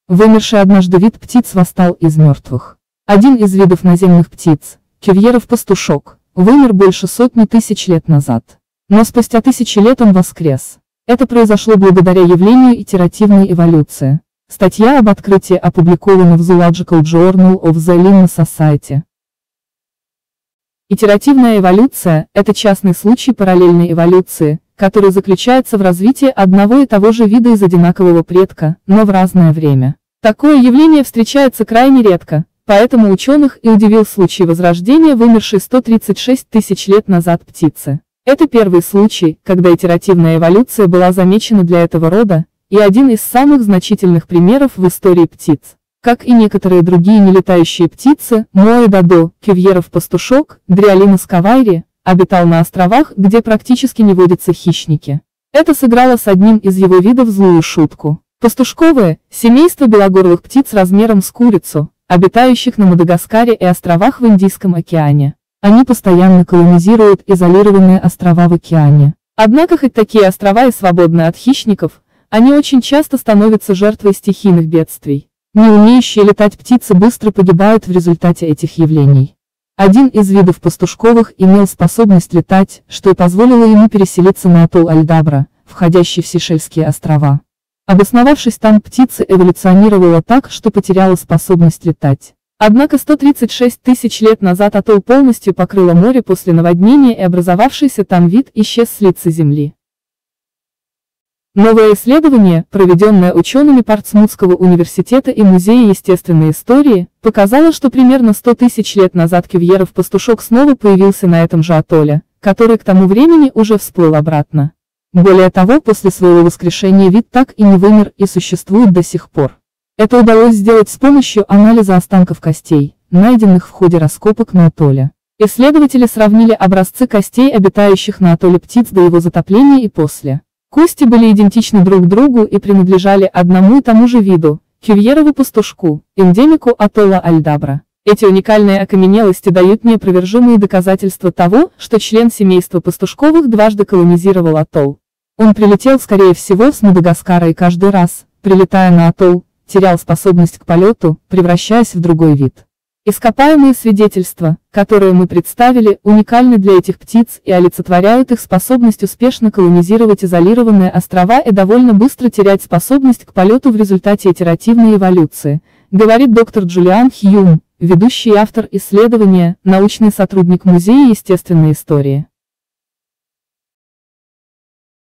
Вымерший однажды вид птиц восстал из мертвых. Один из видов наземных птиц, кювьеров-пастушок, вымер больше сотни тысяч лет назад. Но спустя тысячи лет он воскрес. Это произошло благодаря явлению итеративной эволюции. Статья об открытии опубликована в Zoological Journal of the Linnean Society. Итеративная эволюция – это частный случай параллельной эволюции, который заключается в развитии одного и того же вида из одинакового предка, но в разное время. Такое явление встречается крайне редко, поэтому ученых и удивил случай возрождения вымершей 136 тысяч лет назад птицы. Это первый случай, когда итеративная эволюция была замечена для этого рода, и один из самых значительных примеров в истории птиц. Как и некоторые другие нелетающие птицы, моэ-додо, кювьеров-пастушок, Дриолинус кавайри, обитал на островах, где практически не водятся хищники. Это сыграло с одним из его видов злую шутку. Пастушковые – семейство белогорлых птиц размером с курицу, обитающих на Мадагаскаре и островах в Индийском океане. Они постоянно колонизируют изолированные острова в океане. Однако хоть такие острова и свободны от хищников, они очень часто становятся жертвой стихийных бедствий. Не умеющие летать птицы быстро погибают в результате этих явлений. Один из видов пастушковых имел способность летать, что и позволило ему переселиться на атолл Альдабра, входящий в Сейшельские острова. Обосновавшись там, птица эволюционировала так, что потеряла способность летать. Однако 136 тысяч лет назад атолл полностью покрыло море после наводнения, и образовавшийся там вид исчез с лица Земли. Новое исследование, проведенное учеными Портсмутского университета и Музея естественной истории, показало, что примерно 100 тысяч лет назад кювьеров-пастушок снова появился на этом же атолле, который к тому времени уже всплыл обратно. Более того, после своего воскрешения вид так и не вымер и существует до сих пор. Это удалось сделать с помощью анализа останков костей, найденных в ходе раскопок на атолле. Исследователи сравнили образцы костей обитающих на атолле птиц до его затопления и после. Кости были идентичны друг другу и принадлежали одному и тому же виду – кювьерову пастушку, эндемику атолла Альдабра. Эти уникальные окаменелости дают неопровержимые доказательства того, что член семейства пастушковых дважды колонизировал атолл. Он прилетел, скорее всего, с Мадагаскара и каждый раз, прилетая на атолл, терял способность к полету, превращаясь в другой вид. Ископаемые свидетельства, которые мы представили, уникальны для этих птиц и олицетворяют их способность успешно колонизировать изолированные острова и довольно быстро терять способность к полету в результате итеративной эволюции, говорит доктор Джулиан Хьюм, ведущий автор исследования, научный сотрудник Музея естественной истории.